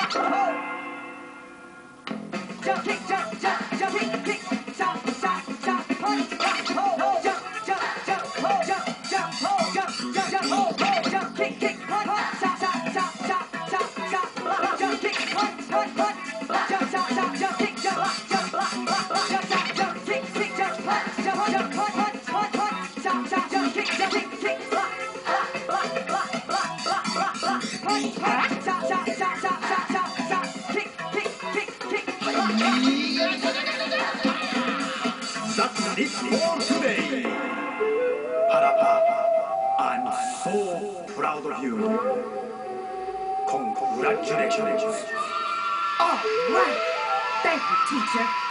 Jump, kick, jump, jump, jump, kick, kick, chop, chop, chop, punch, hold, jump, jump, jump, hold, jump, jump, hold, jump, jump, jump, hold, jump, kick, kick, punch, chop, chop, chop, chop, chop, chop, jump, kick, punch, punch, punch, jump, chop, chop, jump, kick, jump, jump, jump, chop, jump, kick, kick, jump, punch, jump, jump, punch, punch, punch, punch, chop, chop, jump, kick, jump, kick, kick, punch, punch, chop, chop, chop, chop, chop, chop, chop, kick, kick, kick, kick. That's it for today. Harappa, I'm so proud of you. Congratulations. All right. Thank you, teacher.